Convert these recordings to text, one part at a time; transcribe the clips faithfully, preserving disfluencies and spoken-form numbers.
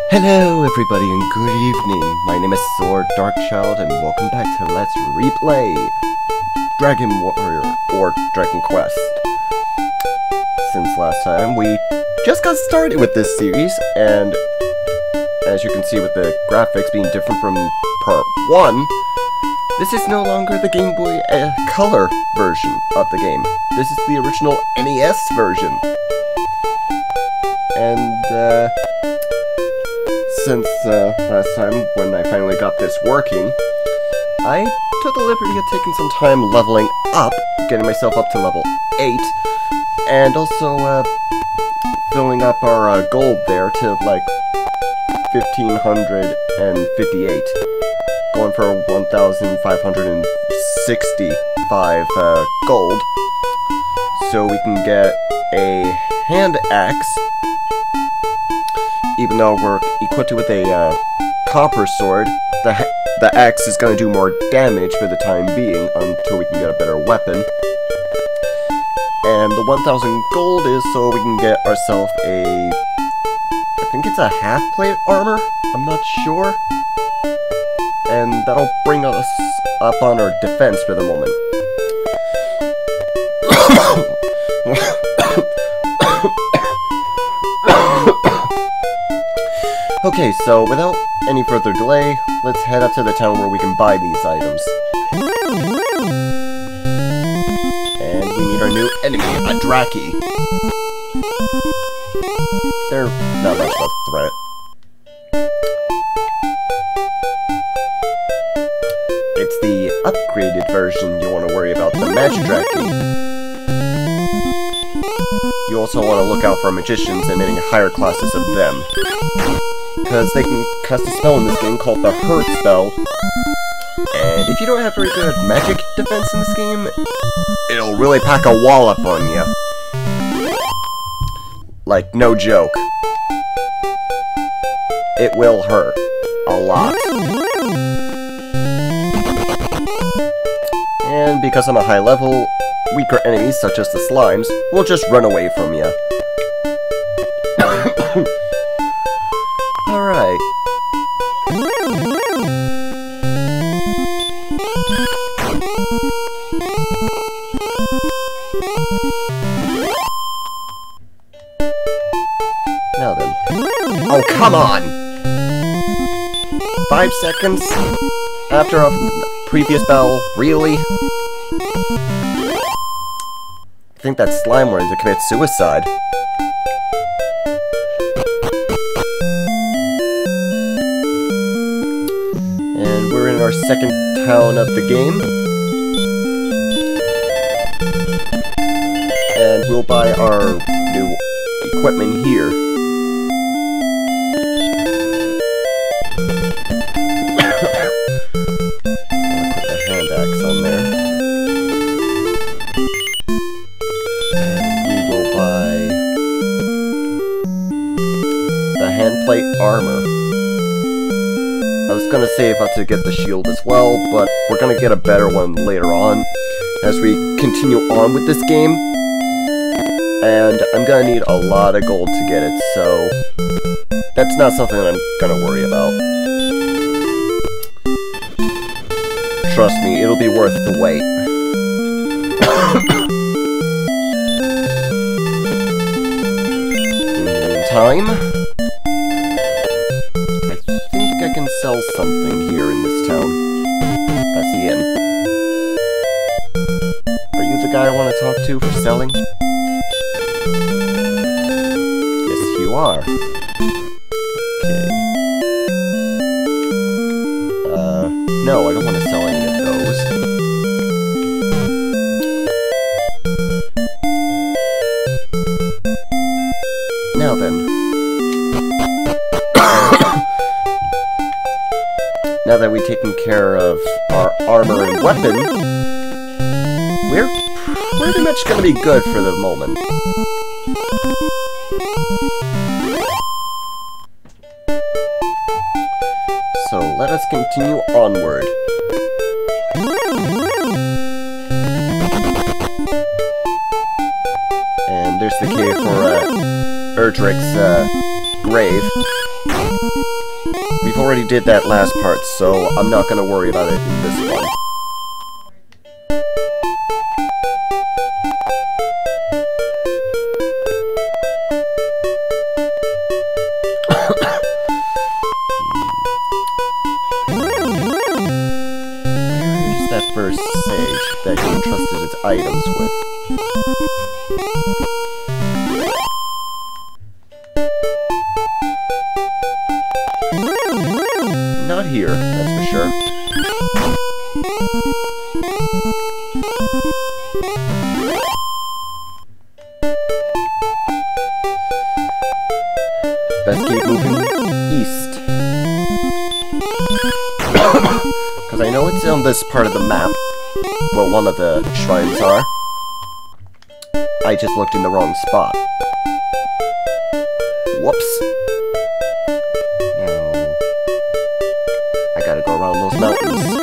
Hello everybody and good evening. My name is Sword Darkchild and welcome back to Let's Replay Dragon Warrior or Dragon Quest. Since last time we just got started with this series, and as you can see with the graphics being different from part one, this is no longer the Game Boy uh, Color version of the game. This is the original N E S version. And uh Since uh, last time, when I finally got this working, I took the liberty of taking some time leveling up, getting myself up to level eight, and also uh, filling up our uh, gold there to like fifteen fifty-eight, going for one thousand five hundred sixty-five uh, gold, so we can get a hand axe. Even though we're equipped with a uh, copper sword, the, the axe is going to do more damage for the time being until we can get a better weapon. And the one thousand gold is so we can get ourselves a... I think it's a half-plate armor? I'm not sure. And that'll bring us up on our defense for the moment. Okay, so without any further delay, let's head up to the town where we can buy these items. And we meet our new enemy, a Draki. They're not much of a threat. It's the upgraded version you want to worry about, the Magic Draki. You also want to look out for magicians and any higher classes of them, because they can cast a spell in this game called the Hurt spell, and if you don't have very good magic defense in this game, it'll really pack a wallop on you. Like, no joke. It will hurt. A lot. And because I'm a high level, weaker enemies such as the slimes will just run away from you. Alright. Now then. Oh, come on! Five seconds after a previous battle? Really? I think that slime wanted to commit suicide. And we're in our second town of the game. And we'll buy our new equipment here. I'll put the hand axe on there. And we will buy the handplate armor. I was gonna save up to get the shield as well, but we're gonna get a better one later on as we continue on with this game. And I'm gonna need a lot of gold to get it, so that's not something that I'm gonna worry about. Trust me, it'll be worth the wait. In the meantime, I can sell something here in this town. That's the inn. Are you the guy I want to talk to for selling? Yes, you are. Okay. Uh, no, I don't want to sell any of those. Now then. Now that we've taken care of our armor and weapon, we're pretty much going to be good for the moment. So let us continue onward. And there's the cave for uh, Erdrick's uh, grave. We've already did that last part, so I'm not gonna worry about it in this one. Where's that first sage that he entrusted his items with? Not here, that's for sure. Best keep moving east. Because I know it's on this part of the map. Well, one of the shrines are. I just looked in the wrong spot. Whoops. Now, I gotta go around those mountains.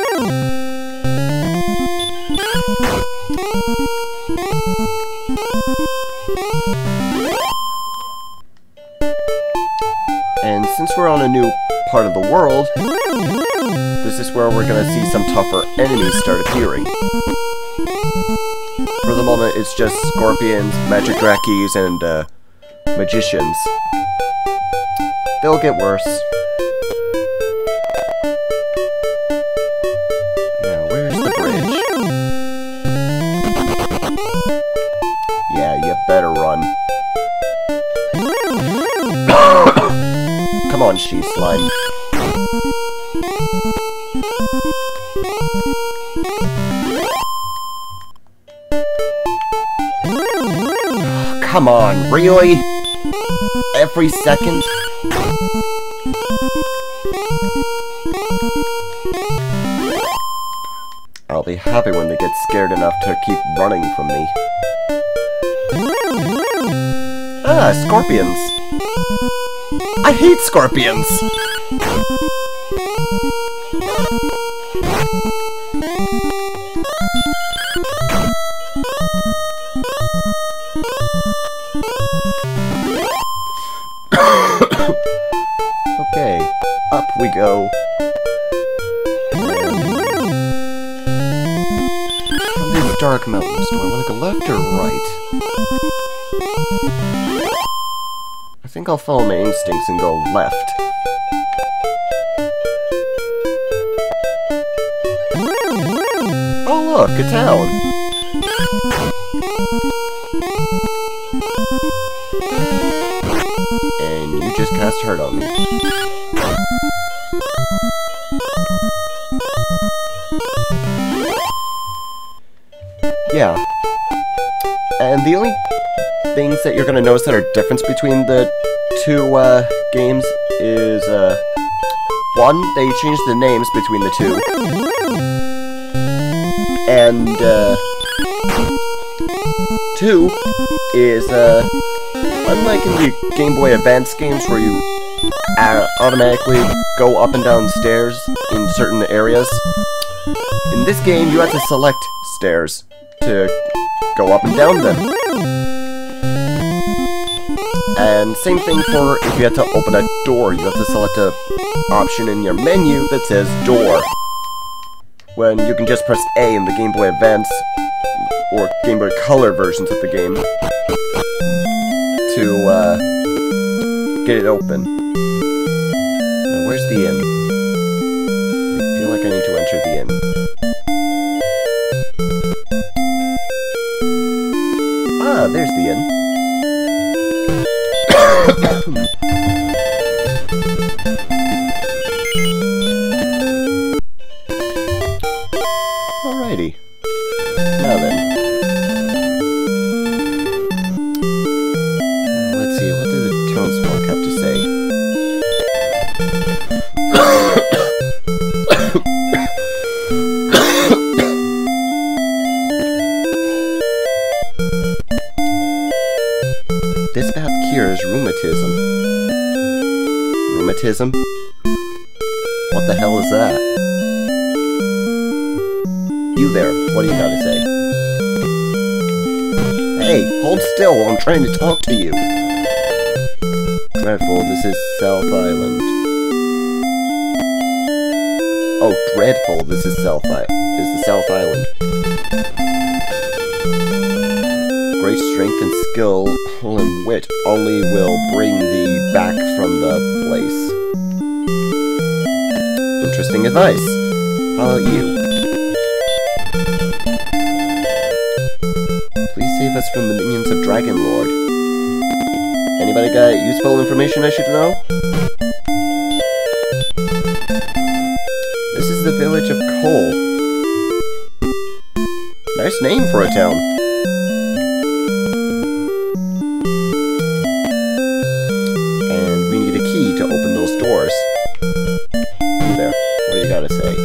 And since we're on a new part of the world, this is where we're gonna see some tougher enemies start appearing. For the moment, it's just scorpions, magic drackies, and uh, magicians. They'll get worse. Now, where's the bridge? Yeah, you better run. Come on, she slime. Come on, really? Every second? I'll be happy when they get scared enough to keep running from me. Ah, scorpions! I hate scorpions! Okay, up we go. And from these dark mountains, do I want to go left or right? I think I'll follow my instincts and go left. Oh look, a town! And you just cast hurt on me. Yeah. And the only things that you're gonna notice that are difference between the two uh, games is, uh, one, they changed the names between the two. And, uh, two is, uh, unlike in the Game Boy Advance games where you uh, automatically go up and down stairs in certain areas, in this game you have to select stairs to go up and down them. And same thing for if you have to open a door, you have to select a option in your menu that says door. When you can just press A in the Game Boy Advance or Game Boy Color versions of the game to uh, get it open. Now, where's the inn? I feel like I need to enter the inn. Ah, there's the inn. Alrighty. Now then. Let's see, what does the townsfolk have to say? This bath cures rheumatism. Rheumatism? What the hell is that? You there, what do you gotta say? Hey, hold still while I'm trying to talk to you. Dreadful, this is South Island. Oh, Dreadful, this is South I- is the South Island. Great strength and skill and wit only will bring thee back from the place. Interesting advice. How about you? Please save us from the minions of Dragon Lord. Anybody got useful information I should know? This is the village of Cole. Nice name for a town. And we need a key to open those doors. You there, what do you gotta say?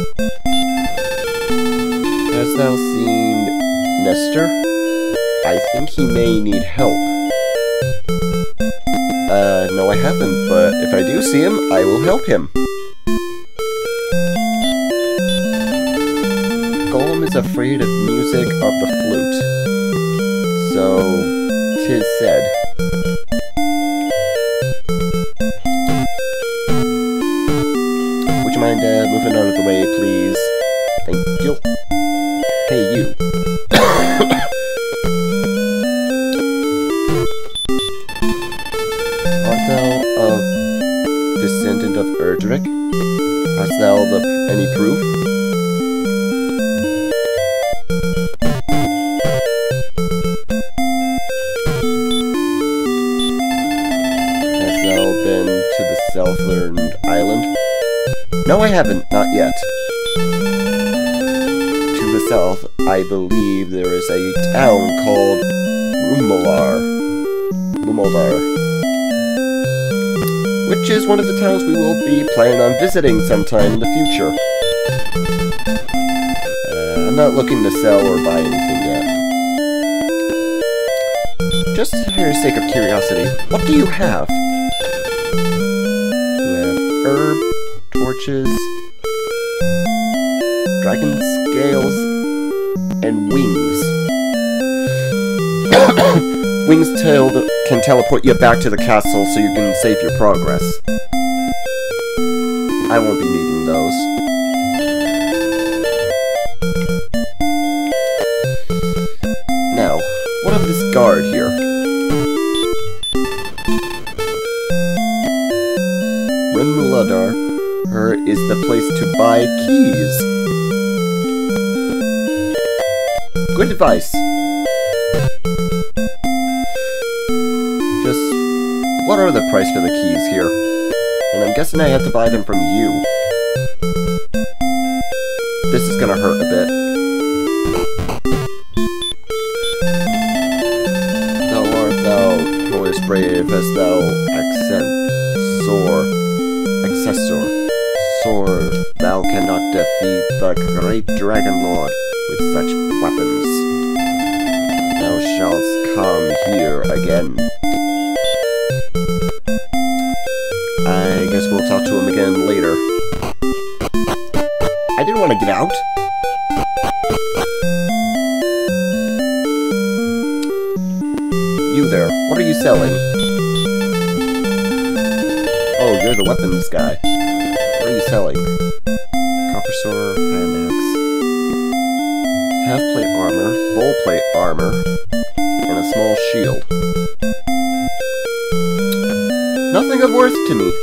Hast thou seen Nestor? I think he may need help. Uh, no I haven't, but if I do see him, I will help him. Golem is afraid of music of the flute. So, 'tis said. Would you mind uh, moving out of the way, please? Thank you. Hey, you. Art thou of descendant of Erdrick? Hast thou the, any proof? Hast thou been to the Southern Island? No, I haven't, not yet. To the south, I believe there is a town called Rumolar. Rumolar. Which is one of the towns we will be planning on visiting sometime in the future. Uh, I'm not looking to sell or buy anything yet. Just for the sake of curiosity, what do you have? You have herb, torches, dragon scales, and wings. Wings tailed can teleport you back to the castle so you can save your progress. I won't be needing those. Now, what of this guard here? Renmuladar her is the place to buy keys. Good advice. Just, what are the price for the keys here? And I'm guessing I have to buy them from you. This is gonna hurt a bit. Thou art thou, most brave as thou accent, soar, accessor, soar, thou cannot defeat the great Dragon Lord with such weapons. Thou shalt come here again. I guess we'll talk to him again later. I didn't want to get out. You there, what are you selling? Oh, you're the weapons guy. What are you selling? Copper sword, hand axe, half plate armor, full plate armor, and a small shield. Nothing of worth to me.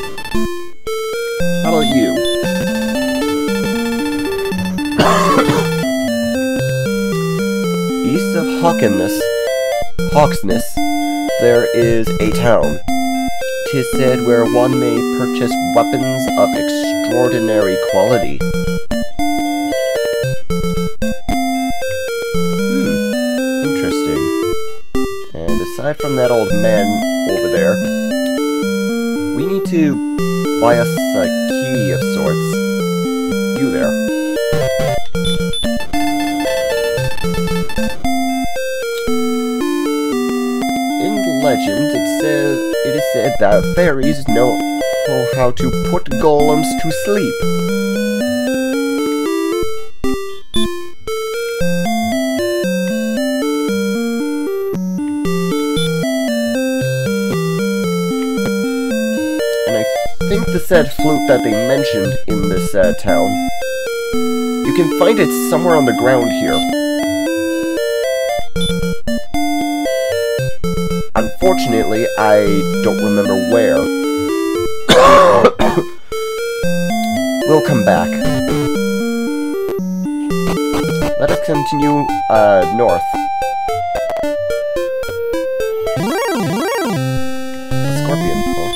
How about you? East of Hawkenness, Hawksness, there is a town. 'Tis said where one may purchase weapons of extraordinary quality. Hmm, interesting. And aside from that old man over there, we need to buy us a key of sorts. You there. In legend, it says it is said that fairies know how to put golems to sleep. think the said flute that they mentioned in this uh, town, you can find it somewhere on the ground here. Unfortunately, I don't remember where. We'll come back. Let us continue uh, north. A scorpion. Oh.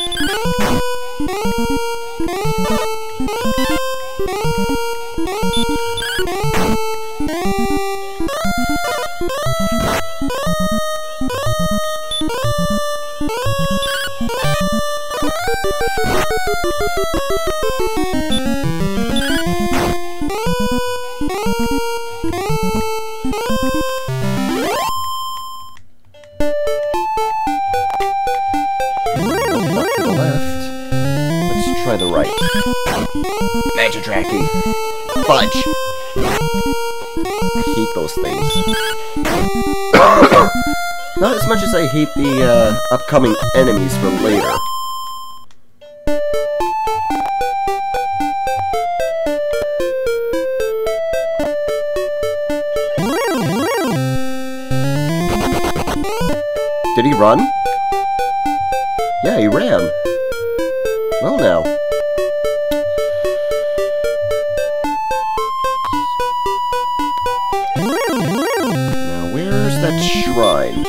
Not to the left. Let's try the right. Magidracky. Fudge! I hate those things. Not as much as I hate the uh, upcoming enemies for later. Did he run? Yeah, he ran. Well now. Now where's that shrine?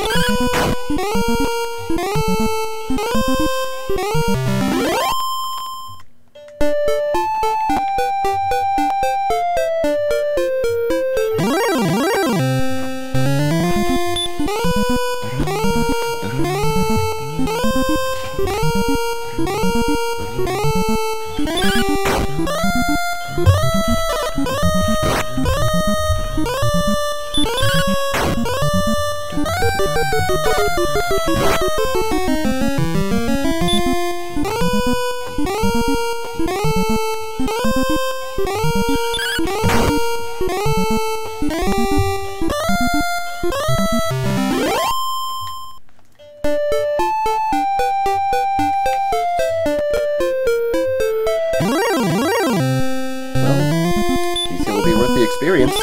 Experience.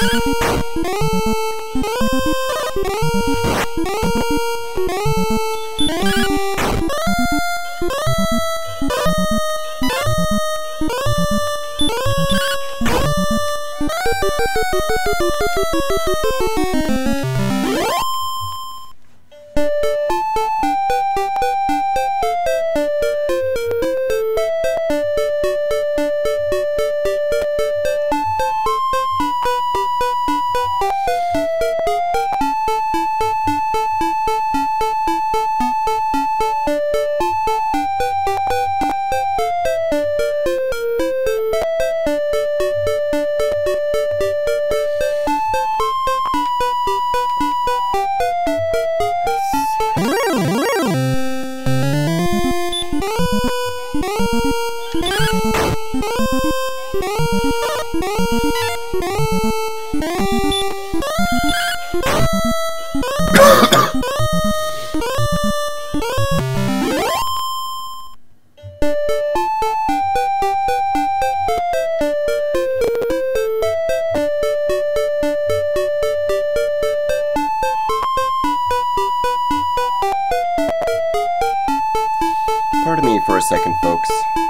Pardon me for a second, folks.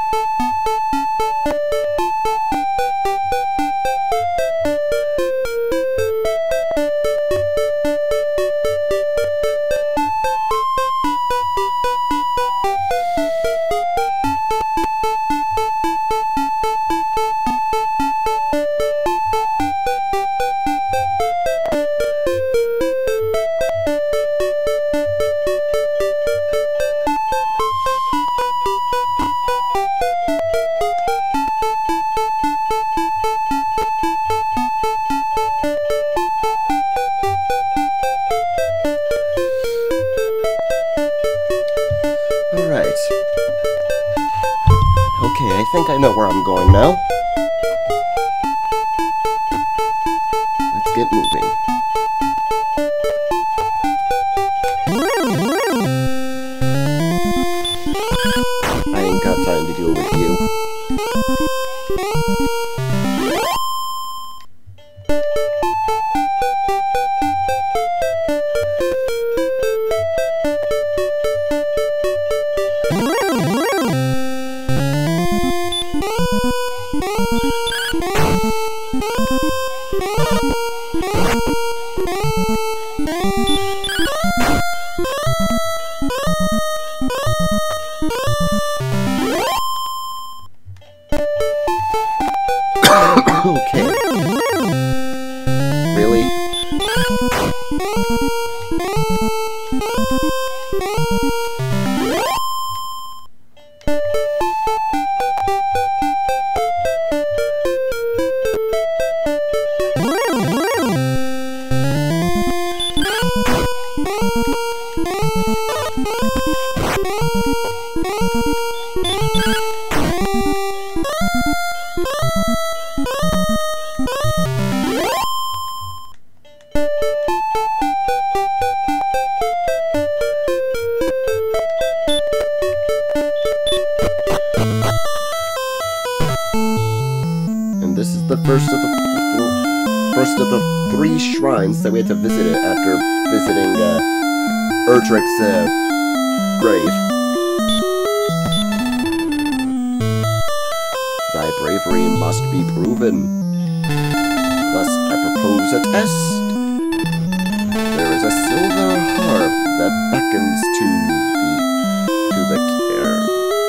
Okay, I think I know where I'm going now. Let's get moving. I ain't got time to deal with you. you. Okay. Really? And this is the first of the, the first of the three shrines that we had to visit it after visiting uh, Erdrick's uh, grave. Thy bravery must be proven. Thus I propose a test. There is a silver harp that beckons to the to the care.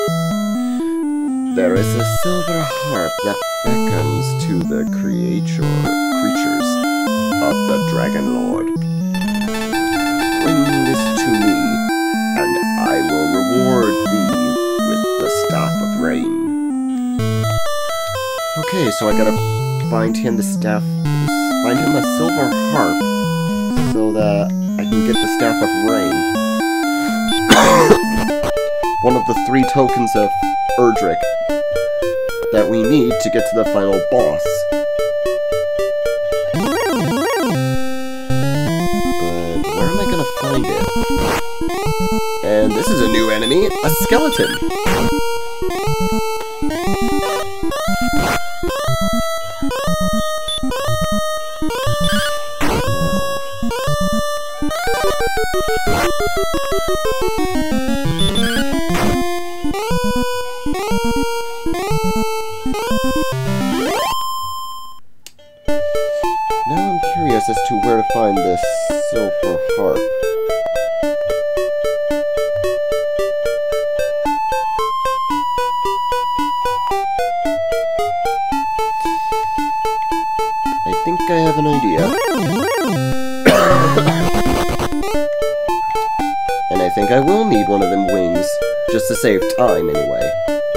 There is a silver harp that beckons to the creature creatures of the Dragon Lord. Bring this to me, and I will reward thee with the Staff of Rain. Okay, so I gotta find him the staff, find him a silver harp, so that I can get the Staff of Rain. One of the three tokens of Erdrick that we need to get to the final boss. But where am I gonna find it? And this is a new enemy, a skeleton. Now I'm curious as to where to find this silver harp. I think I have an idea. And I think I will need one of them wings, just to save time anyway.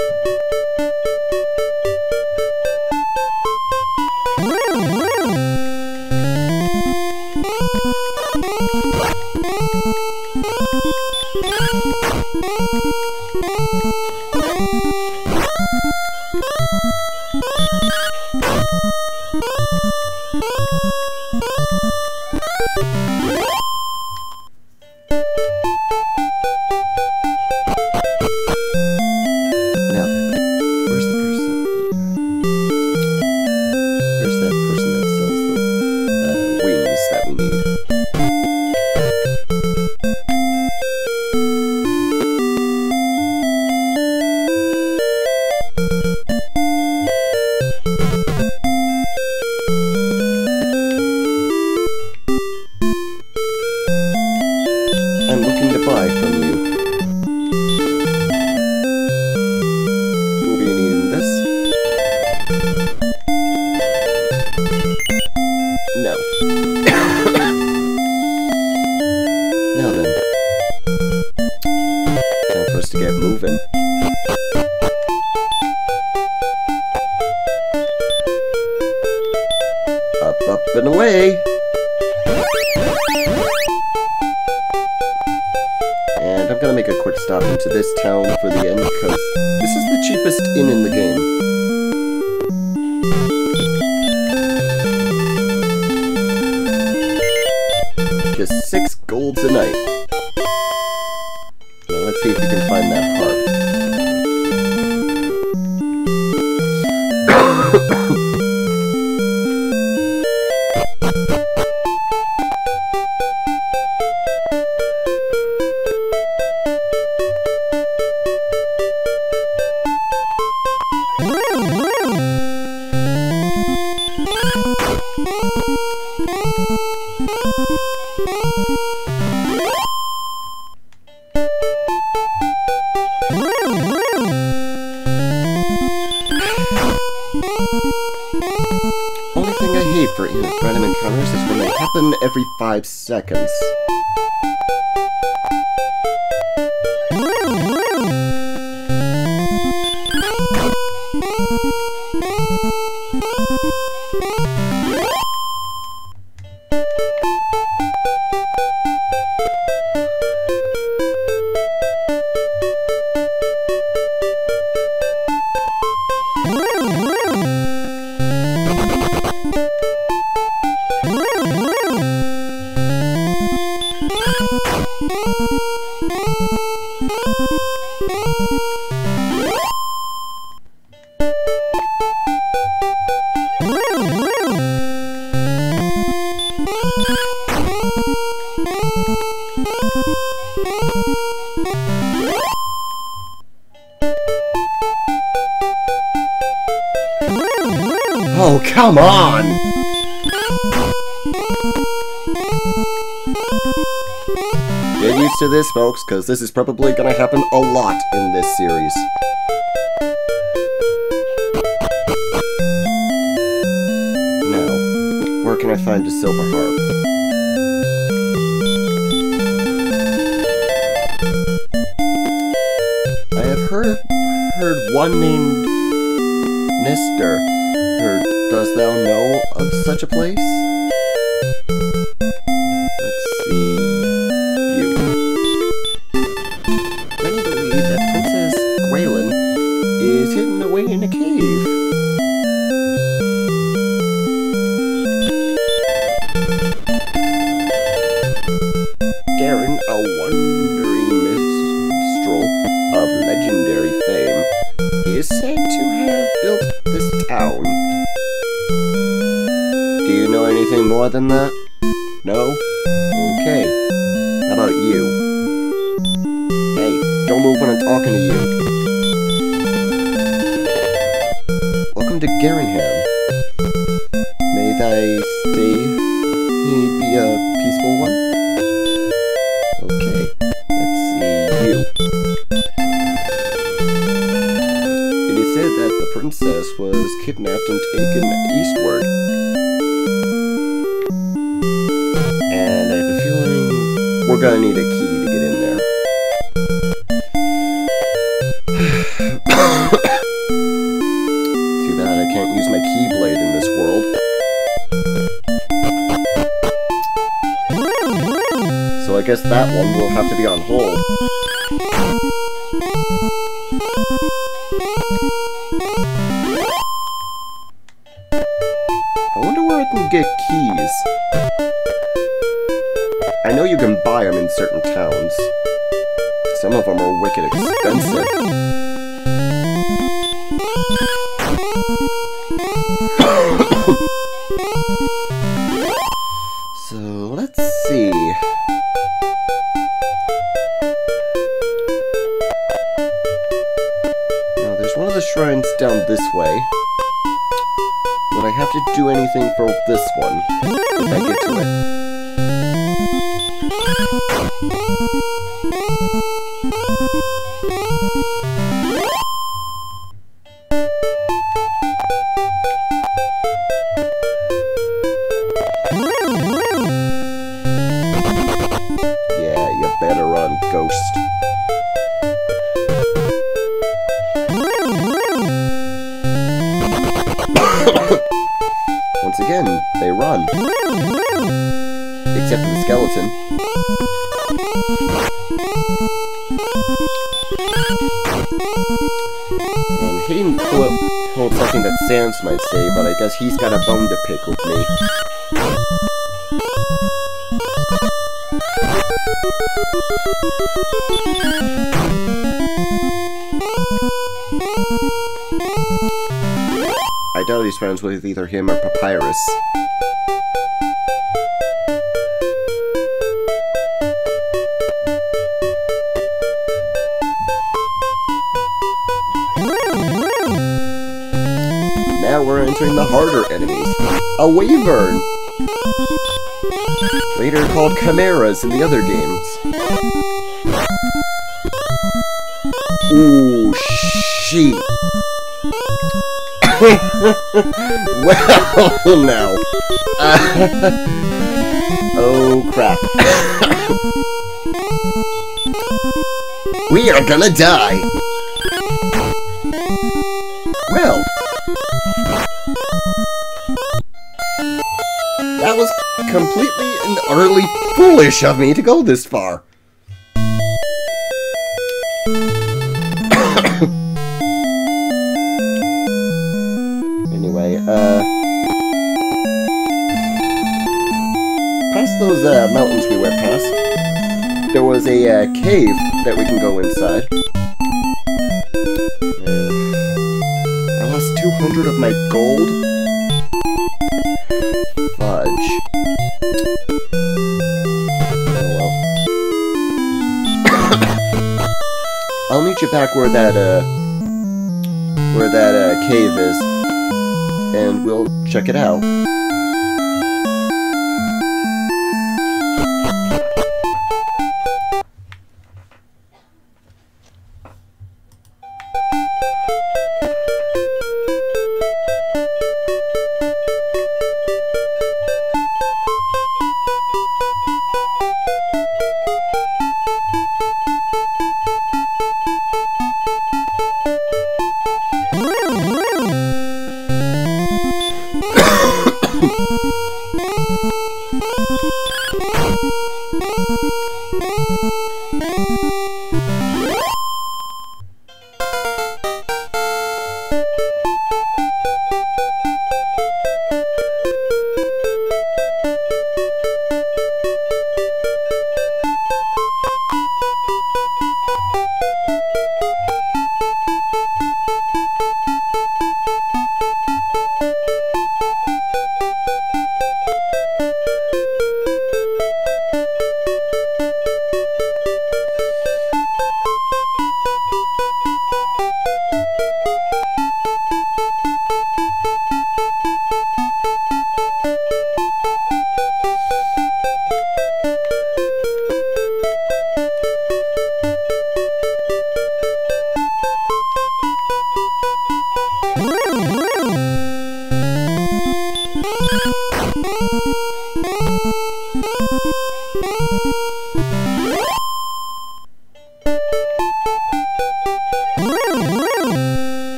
And away! And I'm gonna make a quick stop into this town for the end, because this is the cheapest inn in the game. Just six golds a night. Now let's see if we can find that harp. Only thing I hate for random encounters is when they happen every five seconds. Oh, come on! Get used to this, folks, because this is probably gonna happen a lot in this series. Now, where can I find a silver harp? I have heard, heard one named Nestor. Or does thou know of such a place? Let's see. You. Many believe that Princess Gwaelin is hidden away in a cave. Garen, a wandering minstrel of legendary fame, is said to have built this town. Do you know anything more than that? No? Okay. How about you? Hey, don't move when I'm talking to you. Welcome to Garenham. May thy stay be a peaceful one? Okay, let's see you. It is said that the princess was kidnapped and taken eastward. And I have a feeling we're gonna need a key to get in there. Too bad I can't use my keyblade in this world. So I guess that one will have to be on hold. I wonder where I can get keys. I know you can buy them in certain towns. Some of them are wicked expensive. So, let's see. Now, there's one of the shrines down this way. Would I have to do anything for this one, if I get to it? Yeah, you better run, ghost. Once again, they run. Except for the skeleton. And he didn't quote, quote something that Sans might say, but I guess he's got a bone to pick with me. I doubt he's friends with either him or Papyrus. Now we're entering the harder enemies. A wyvern! Later called chimeras in the other games. Ooh, shit. Well, now. Uh, oh, crap. We are gonna die. Well. That was completely and utterly foolish of me to go this far. Anyway, uh... past those uh, mountains we went past, there was a uh, cave that we can go inside. Uh, I lost two hundred of my gold. Fudge. Oh well. I'll meet you back where that, uh... where that, uh, cave is. And we'll check it out.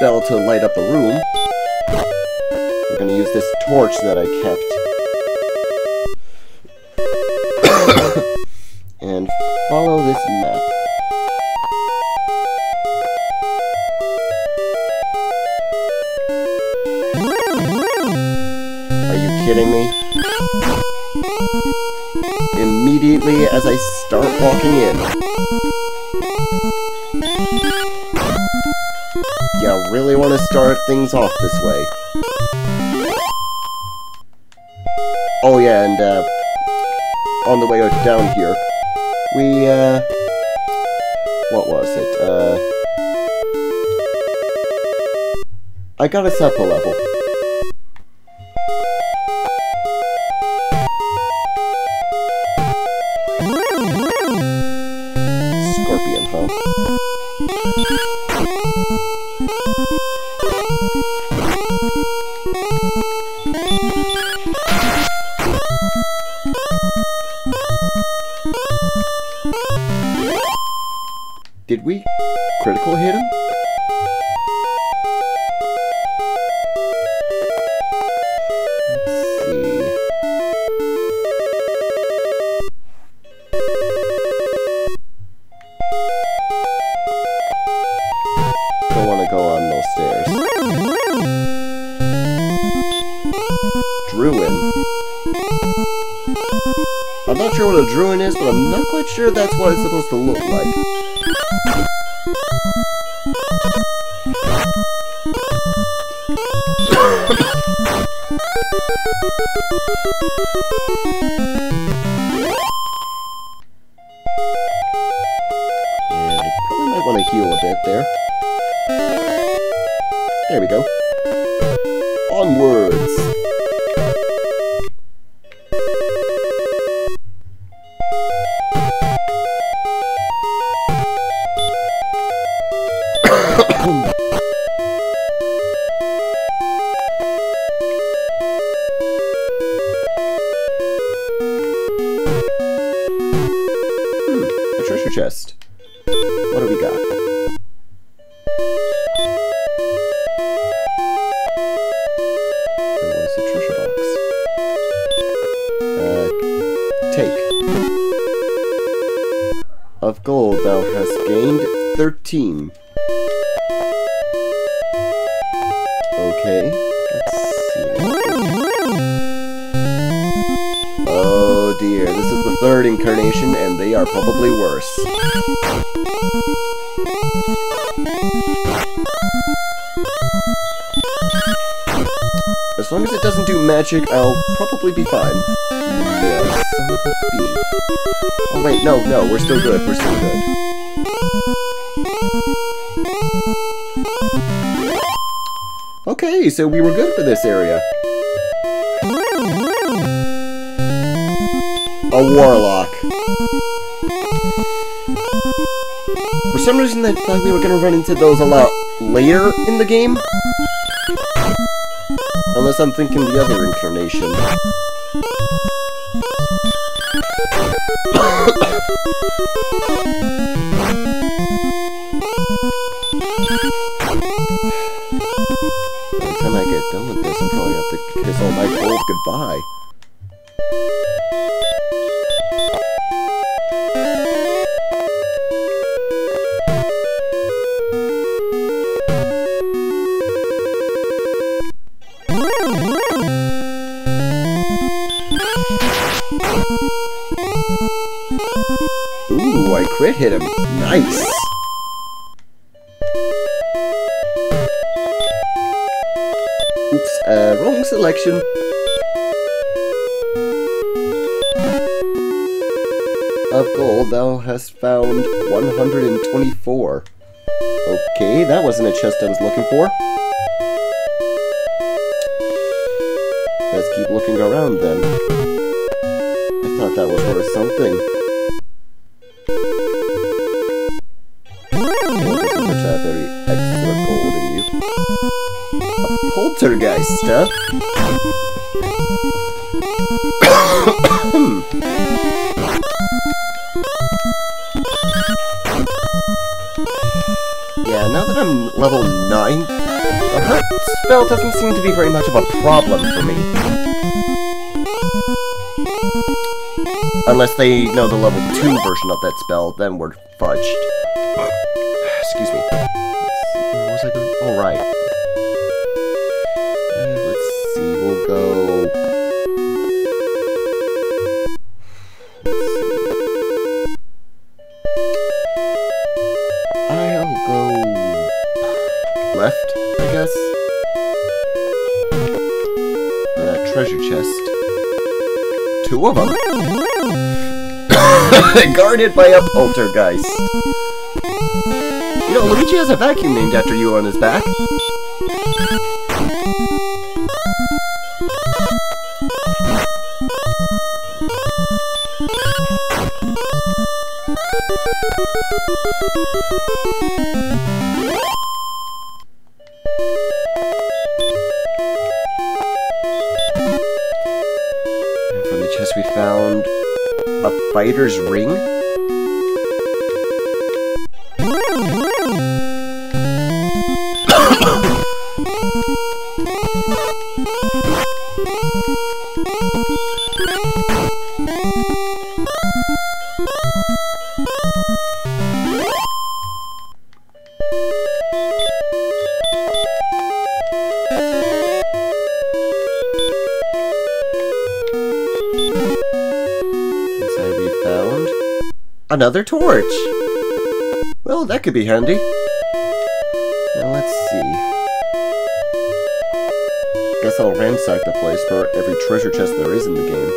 spell to light up the room. We're gonna use this torch that I kept. And follow this map. Are you kidding me? Immediately as I start walking in. You really want to start things off this way. Oh yeah, and uh, on the way down here, we, uh, what was it? Uh, I got us up a level. Scorpion, huh? Did we critical hit him? Let's see. Don't want to go on those stairs. Druin. I'm not sure what a Druin is, but I'm not quite sure that's what it's supposed to look like. And I probably might want to heal a bit there. There we go. Onwards! Hmm, a treasure chest. What do we got? There was a treasure box. Uh, take. Of gold thou hast gained thirteen. Okay, let's see. Oh dear, this is the third incarnation, and they are probably worse. As long as it doesn't do magic, I'll probably be fine. Yeah, son of a bee. Oh wait, no, no, we're still good, we're still good. Okay, so we were good for this area. A warlock. For some reason I thought we were gonna run into those a lot later in the game. Unless I'm thinking the other incarnation. By the time I get done with this, I'm probably gonna have to kiss all my gold goodbye. Ooh, I crit hit him. Nice! Oops, uh, wrong selection. Of gold, thou hast found one hundred twenty-four. Okay, that wasn't a chest I was looking for. Let's keep looking around then. I thought that was worth something. Very extra gold in you. A poltergeist, huh? Yeah, now that I'm level nine, The hurt spell doesn't seem to be very much of a problem for me. Unless they know the level two version of that spell, then we're fudged. Excuse me. Let's see, where was I going? Oh, right. Uh, let's see, we'll go... Let's see. I'll go... left, I guess? For that treasure chest. Two of them! Guarded by a poltergeist. You know, Luigi has a vacuum named after you on his back. And from the chest we found a fighter's ring? Inside we found another torch! Well, that could be handy. Now let's see. Guess I'll ransack the place for every treasure chest there is in the game.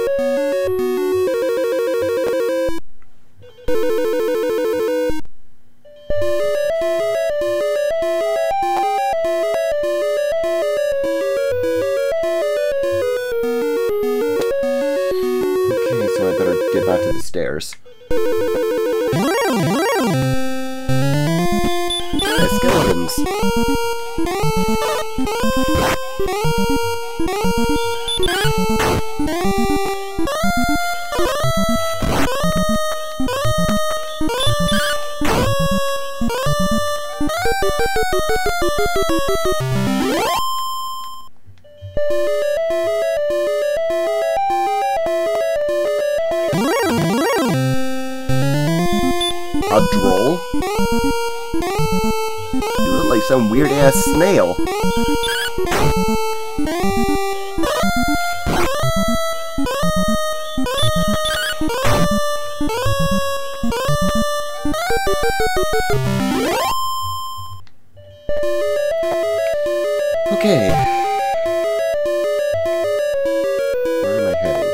Okay, so I better get back to the stairs. The skeletons. A droll? You look like some weird-ass snail. Okay. Where am I heading?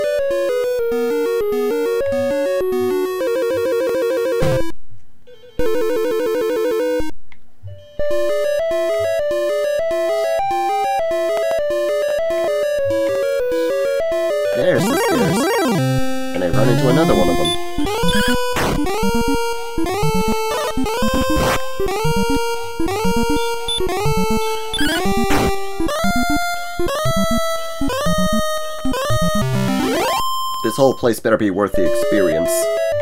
There's the stairs. And I run into another one of them. This whole place better be worth the experience.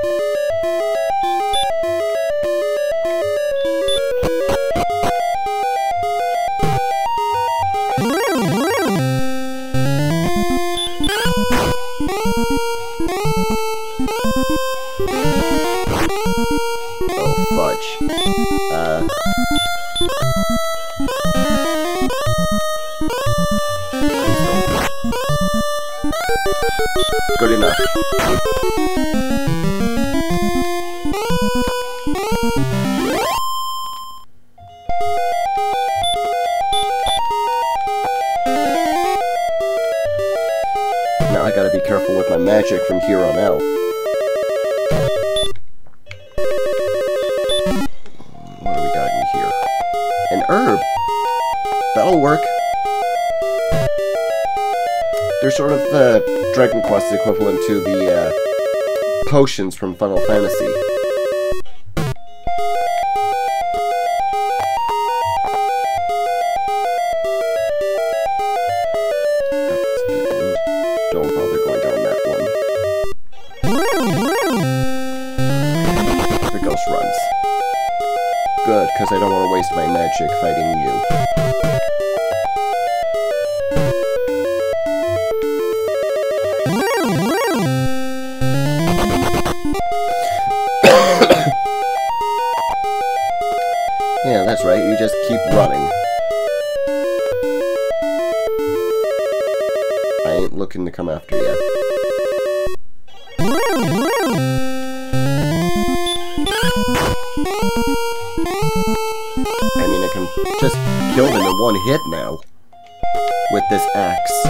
Oh, fudge. Uh... Good enough. Now I gotta be careful with my magic from here on out. What do we got in here? An herb! That'll work. They're sort of the Dragon Quest equivalent to the uh, potions from Final Fantasy. That's the end. Don't bother going down that one. The ghost runs. Good, because I don't want to waste my magic fighting you. stairs, right? You just keep running. I ain't looking to come after you. I mean, I can just kill them in one hit now. With this axe.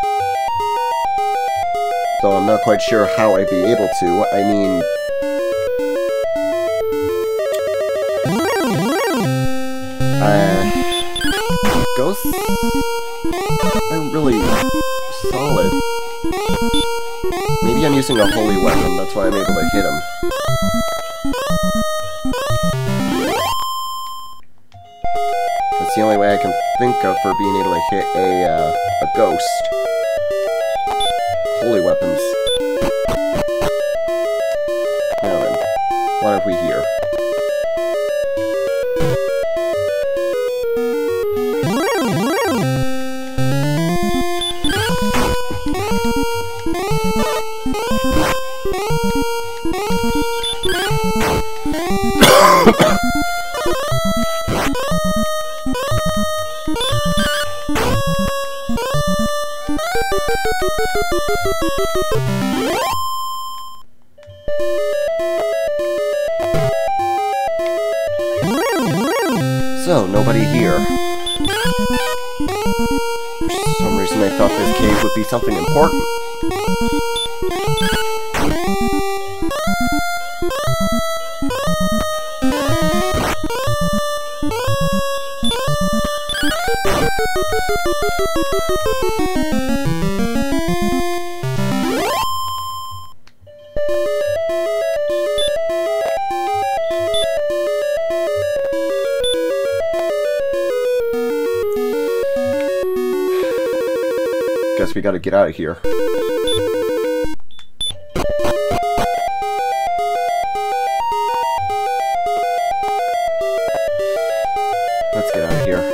Though I'm not quite sure how I'd be able to. I mean... Uh... Ghosts are really solid. Maybe I'm using a holy weapon, that's why I'm able to hit him. That's the only way I can think of for being able to hit a, uh, a ghost. Holy weapons. Now then, what have we here? So, nobody here. For some reason I thought this cave would be something important. Guess we gotta get out of here. Let's get out of here.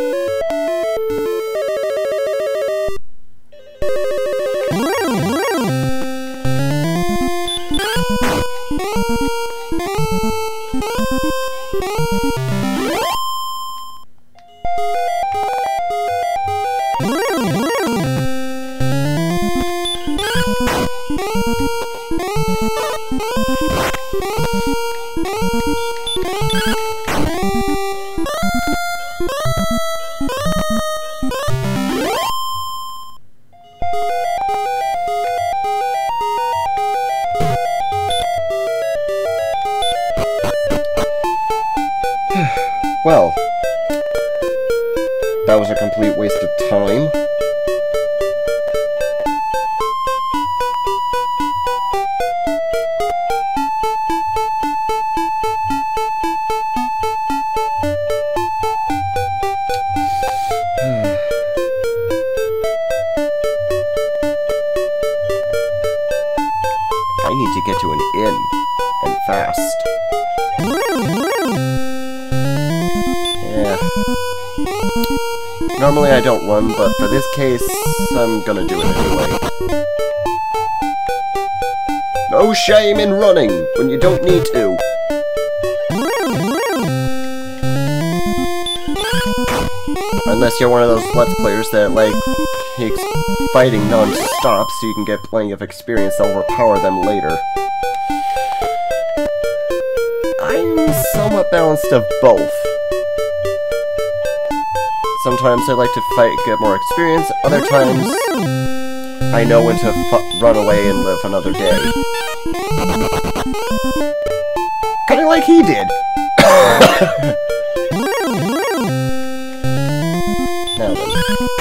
Well, that was a complete waste of time. I need to get to an inn, and fast. Yeah. Normally I don't run, but for this case, I'm gonna do it anyway. No shame in running when you don't need to. Unless you're one of those Let's Players that, like, takes fighting non-stop so you can get plenty of experience to overpower them later. I'm somewhat balanced of both. Sometimes I like to fight, get more experience, other times I know when to f run away and live another day. Kinda like he did! Now then.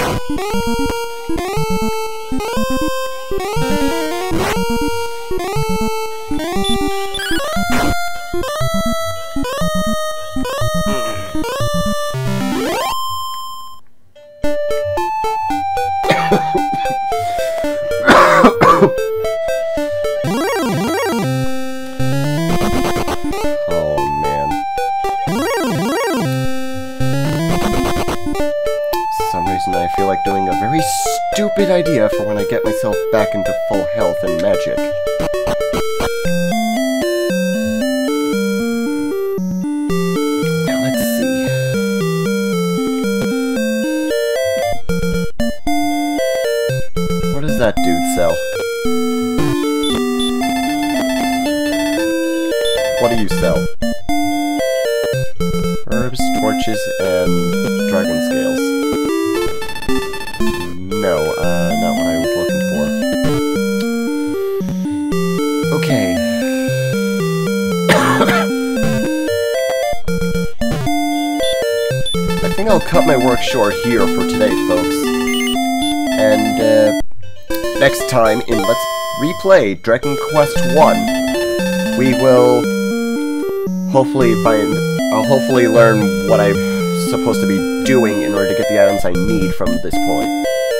I feel like doing a very stupid idea for when I get myself back into full health and magic. Now let's see. What do you sell? Herbs, torches, and dragon scales. No, uh, not what I was looking for. Okay. I think I'll cut my work short here for today, folks. And, uh, next time in Let's Replay Dragon Quest one, we will hopefully find... I'll hopefully learn what I'm supposed to be doing in order to get the items I need from this point.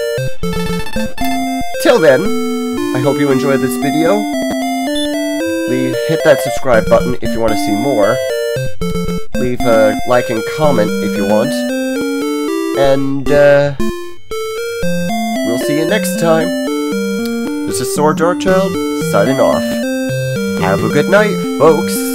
Till then, I hope you enjoyed this video. Leave, hit that subscribe button if you want to see more. Leave a like and comment if you want. And, uh... we'll see you next time. This is Sword Dark Child, signing off. Have a good night, folks.